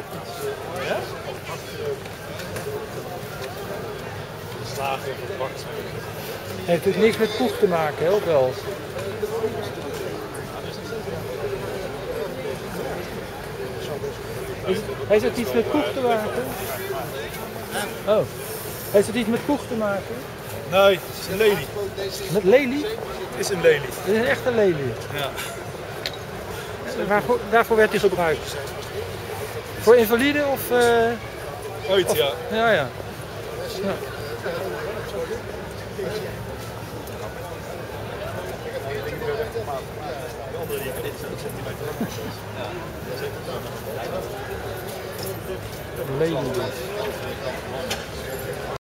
Ja? Slagen verpakt. Heeft dus niks met poeg te maken, hè, of wel? Heeft het iets met poeg te maken? Oh. Heeft het iets met poeg te maken? Nee, het is een lelie. Met lelie? Het is een lelie. Het is een echte lelie. Ja. Daarvoor werd hij gebruikt. Voor invaliden of... Ooit, ja. Ja, ja. Ja. Lelie dus.